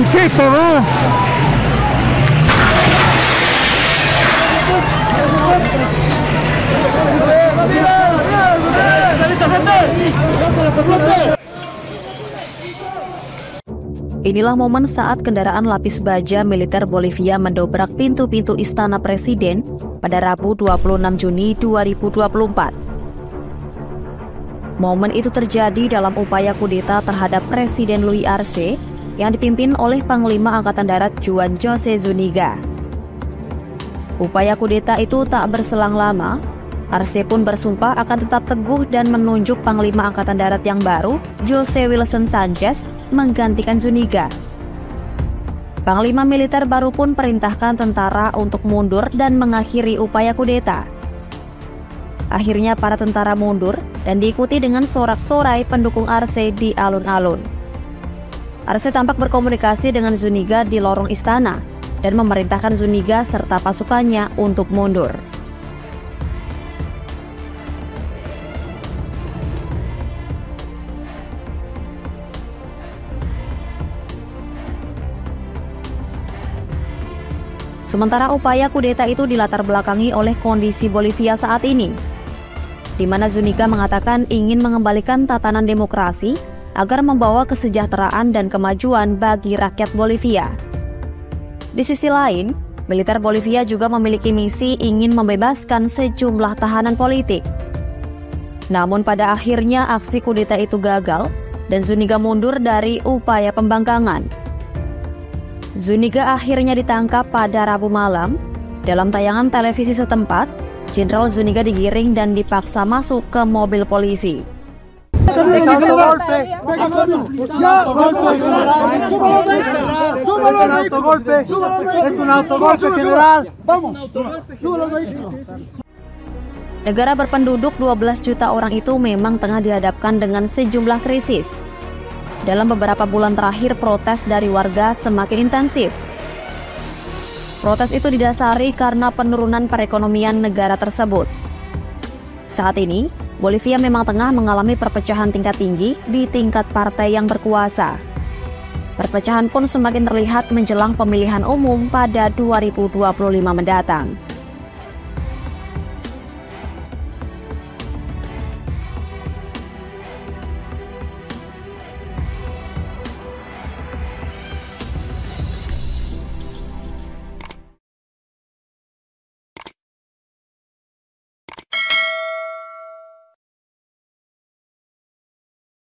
¿Qué cabrón? Inilah momen saat kendaraan lapis baja militer Bolivia mendobrak pintu-pintu Istana Presiden pada Rabu 26 Juni 2024. Momen itu terjadi dalam upaya kudeta terhadap Presiden Luis Arce yang dipimpin oleh Panglima Angkatan Darat Juan José Zuniga. Upaya kudeta itu tak berselang lama. Arce pun bersumpah akan tetap teguh dan menunjuk Panglima Angkatan Darat yang baru, José Wilson Sánchez, menggantikan Zuniga. Panglima militer baru pun perintahkan tentara untuk mundur dan mengakhiri upaya kudeta. Akhirnya para tentara mundur dan diikuti dengan sorak-sorai pendukung Arce di alun-alun. Arce tampak berkomunikasi dengan Zuniga di lorong istana dan memerintahkan Zuniga serta pasukannya untuk mundur. Sementara upaya kudeta itu dilatar belakangi oleh kondisi Bolivia saat ini, di mana Zuniga mengatakan ingin mengembalikan tatanan demokrasi agar membawa kesejahteraan dan kemajuan bagi rakyat Bolivia. Di sisi lain, militer Bolivia juga memiliki misi ingin membebaskan sejumlah tahanan politik. Namun pada akhirnya aksi kudeta itu gagal dan Zuniga mundur dari upaya pembangkangan. Zuniga akhirnya ditangkap pada Rabu malam. Dalam tayangan televisi setempat, Jenderal Zuniga digiring dan dipaksa masuk ke mobil polisi. Negara berpenduduk 12 juta orang itu memang tengah dihadapkan dengan sejumlah krisis. Dalam beberapa bulan terakhir, protes dari warga semakin intensif. Protes itu didasari karena penurunan perekonomian negara tersebut. Saat ini, Bolivia memang tengah mengalami perpecahan tingkat tinggi di tingkat partai yang berkuasa. Perpecahan pun semakin terlihat menjelang pemilihan umum pada 2025 mendatang.